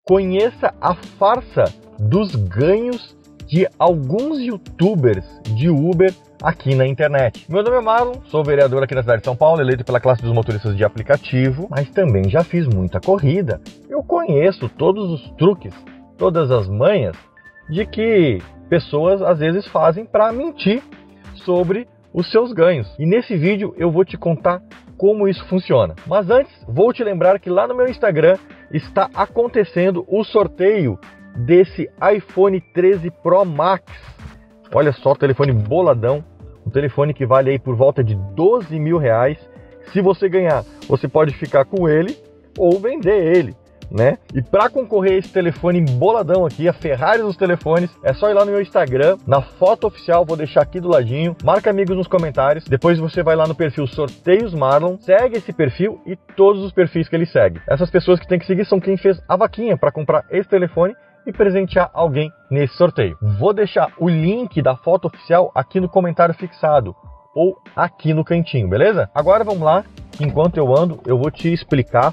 Conheça a farsa dos ganhos de alguns youtubers de Uber aqui na internet. Meu nome é Marlon, sou vereador aqui na cidade de São Paulo, eleito pela classe dos motoristas de aplicativo, mas também já fiz muita corrida. Eu conheço todos os truques, todas as manhas de que pessoas às vezes fazem para mentir sobre os seus ganhos. E nesse vídeo eu vou te contar como isso funciona. Mas antes, vou te lembrar que lá no meu Instagram está acontecendo o sorteio desse iPhone 13 Pro Max. Olha só, telefone boladão, um telefone que vale aí por volta de 12 mil reais. Se você ganhar, você pode ficar com ele ou vender ele, né? E para concorrer a esse telefone boladão aqui, a Ferrari dos telefones, é só ir lá no meu Instagram, na foto oficial, vou deixar aqui do ladinho, marca amigos nos comentários, depois você vai lá no perfil Sorteios Marlon, segue esse perfil e todos os perfis que ele segue. Essas pessoas que tem que seguir são quem fez a vaquinha para comprar esse telefone e presentear alguém nesse sorteio. Vou deixar o link da foto oficial aqui no comentário fixado ou aqui no cantinho, beleza? Agora vamos lá, enquanto eu ando, eu vou te explicar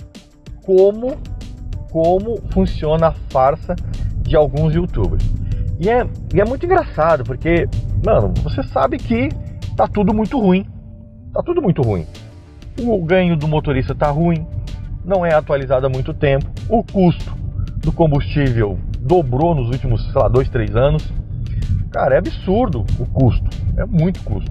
como funciona a farsa de alguns youtubers. E é muito engraçado, porque, mano, você sabe que tá tudo muito ruim. Tá tudo muito ruim. O ganho do motorista tá ruim, não é atualizado há muito tempo, o custo do combustível dobrou nos últimos, sei lá, 2, 3 anos. Cara, é absurdo o custo, é muito custo.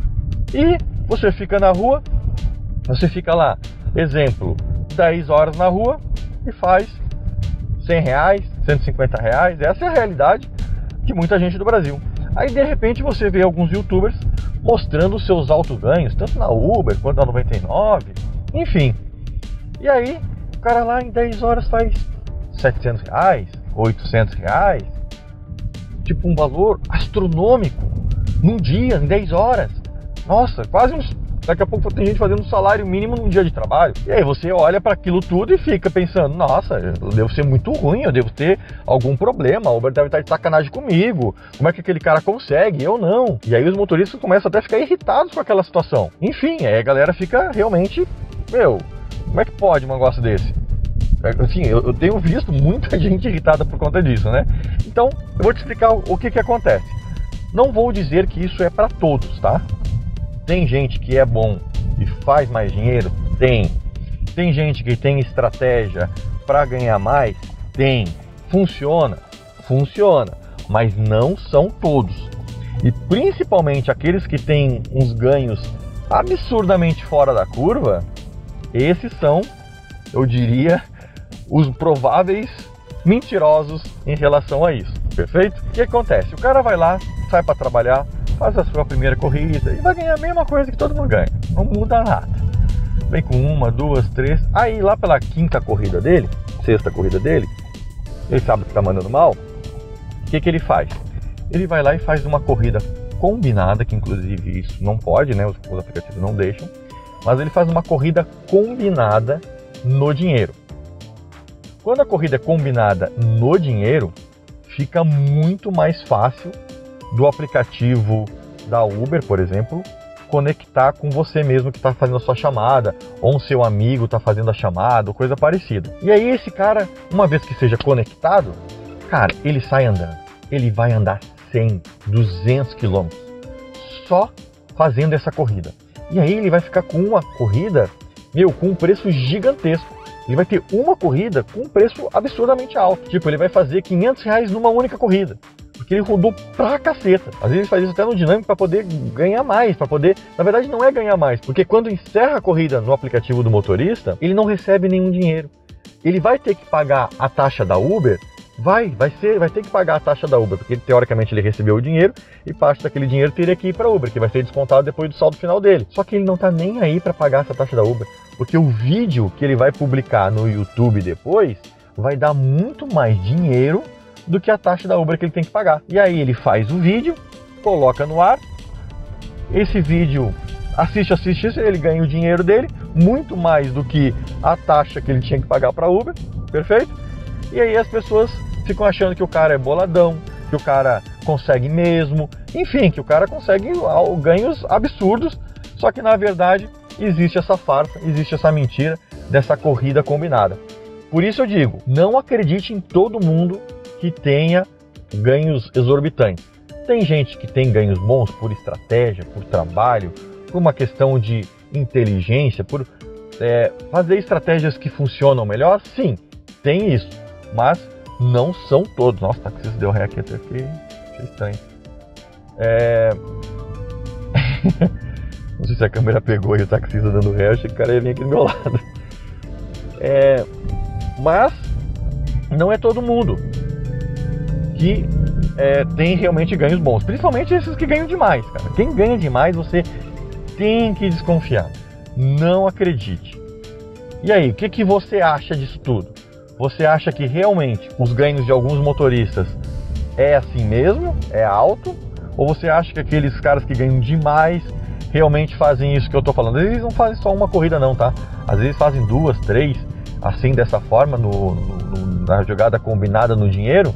E você fica na rua, você fica lá, exemplo, 10 horas na rua e faz 100 reais, 150 reais. Essa é a realidade de muita gente do Brasil. Aí de repente você vê alguns youtubers mostrando os seus altos ganhos, tanto na Uber quanto na 99, enfim. E aí o cara lá em 10 horas faz 700 reais, 800 reais, tipo um valor astronômico num dia, em 10 horas. Nossa, quase uns... Daqui a pouco tem gente fazendo um salário mínimo num dia de trabalho. E aí você olha para aquilo tudo e fica pensando, nossa, eu devo ser muito ruim, eu devo ter algum problema, a Uber deve estar de sacanagem comigo, como é que aquele cara consegue, eu não. E aí os motoristas começam até a ficar irritados com aquela situação. Enfim, aí a galera fica realmente, como é que pode um negócio desse? Assim, eu tenho visto muita gente irritada por conta disso, né? Então, eu vou te explicar o que acontece. Não vou dizer que isso é para todos, tá? Tem gente que é bom e faz mais dinheiro? Tem. Tem gente que tem estratégia para ganhar mais? Tem. Funciona? Funciona. Mas não são todos. E principalmente aqueles que têm uns ganhos absurdamente fora da curva, esses são, eu diria, os prováveis mentirosos em relação a isso. Perfeito? O que acontece? O cara vai lá, sai para trabalhar, faz a sua primeira corrida e vai ganhar a mesma coisa que todo mundo ganha. Não muda nada. Vem com 1, 2, 3. Aí lá pela quinta corrida dele, sexta corrida dele, ele sabe que tá mandando mal. O que ele faz? Ele vai lá e faz uma corrida combinada, que inclusive isso não pode, né? Os aplicativos não deixam. Mas ele faz uma corrida combinada no dinheiro. Quando a corrida é combinada no dinheiro, fica muito mais fácil do aplicativo da Uber, por exemplo, conectar com você mesmo que está fazendo a sua chamada, ou um seu amigo está fazendo a chamada, ou coisa parecida. E aí esse cara, uma vez que seja conectado, cara, ele sai andando. Ele vai andar 100, 200 quilômetros só fazendo essa corrida. E aí ele vai ficar com uma corrida, com um preço gigantesco. Ele vai ter uma corrida com um preço absurdamente alto. Tipo, ele vai fazer 500 reais numa única corrida. Porque ele rodou pra caceta. Às vezes ele faz isso até no dinâmico para poder ganhar mais, para poder... Na verdade não é ganhar mais, porque quando encerra a corrida no aplicativo do motorista, ele não recebe nenhum dinheiro. Ele vai ter que pagar a taxa da Uber, vai ter que pagar a taxa da Uber, porque teoricamente ele recebeu o dinheiro e parte daquele dinheiro teria que ir para Uber, que vai ser descontado depois do saldo final dele. Só que ele não tá nem aí para pagar essa taxa da Uber, porque o vídeo que ele vai publicar no YouTube depois vai dar muito mais dinheiro do que a taxa da Uber que ele tem que pagar. E aí ele faz o vídeo, coloca no ar, esse vídeo assiste, ele ganha o dinheiro dele, muito mais do que a taxa que ele tinha que pagar para a Uber, perfeito? E aí as pessoas ficam achando que o cara é boladão, que o cara consegue mesmo, enfim, que o cara consegue ganhos absurdos, só que na verdade existe essa farsa, existe essa mentira dessa corrida combinada. Por isso eu digo, não acredite em todo mundo que tenha ganhos exorbitantes. Tem gente que tem ganhos bons por estratégia, por trabalho, por uma questão de inteligência, por fazer estratégias que funcionam melhor. Sim, tem isso, mas não são todos. Nossa, o taxista deu ré aqui até que achei estranho. Não sei se a câmera pegou e o taxista dando ré, eu achei que o cara ia vir aqui do meu lado. Mas não é todo mundo que tem realmente ganhos bons. Principalmente esses que ganham demais, cara. Quem ganha demais, você tem que desconfiar. Não acredite. E aí, o que você acha disso tudo? Você acha que realmente os ganhos de alguns motoristas é assim mesmo? É alto? Ou você acha que aqueles caras que ganham demais realmente fazem isso que eu tô falando? Às vezes não fazem só uma corrida não, tá? Às vezes fazem 2, 3, assim, dessa forma, na jogada combinada no dinheiro.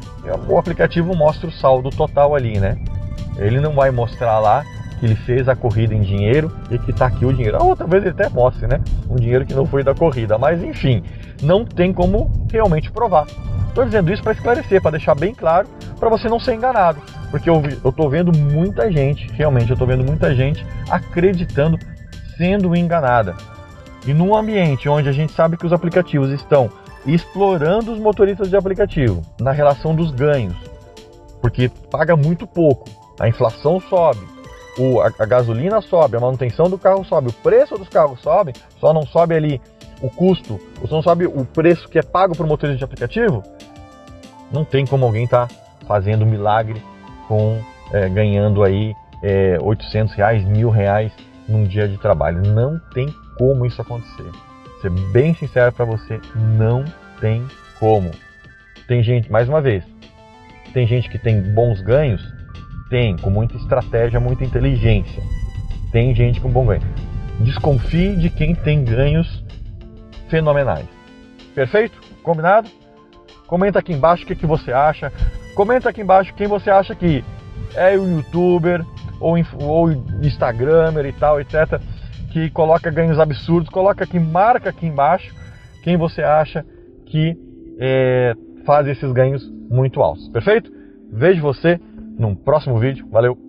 O aplicativo mostra o saldo total ali, né? Ele não vai mostrar lá que ele fez a corrida em dinheiro e que tá aqui o dinheiro. Ou talvez ele até mostre, né? Um dinheiro que não foi da corrida. Mas enfim, não tem como realmente provar. Estou dizendo isso para esclarecer, para deixar bem claro, para você não ser enganado. Porque eu tô vendo muita gente, realmente, eu tô vendo muita gente acreditando, sendo enganada. E num ambiente onde a gente sabe que os aplicativos estão explorando os motoristas de aplicativo na relação dos ganhos, porque paga muito pouco, a inflação sobe, a gasolina sobe, a manutenção do carro sobe, o preço dos carros sobe, só não sobe ali o custo, ou só não sobe o preço que é pago por motorista de aplicativo. Não tem como alguém estar fazendo milagre com ganhando aí R$800, R$1.000 num dia de trabalho. Não tem como isso acontecer. Vou ser bem sincero para você, não tem como. Tem gente, mais uma vez, tem gente que tem bons ganhos, tem, com muita estratégia, muita inteligência. Tem gente com bom ganho. Desconfie de quem tem ganhos fenomenais. Perfeito? Combinado? Comenta aqui embaixo o que você acha. Comenta aqui embaixo quem você acha que é o youtuber ou instagramer e tal, etc., que coloca ganhos absurdos. Coloca aqui, marca aqui embaixo quem você acha que faz esses ganhos muito altos. Perfeito? Vejo você num próximo vídeo. Valeu!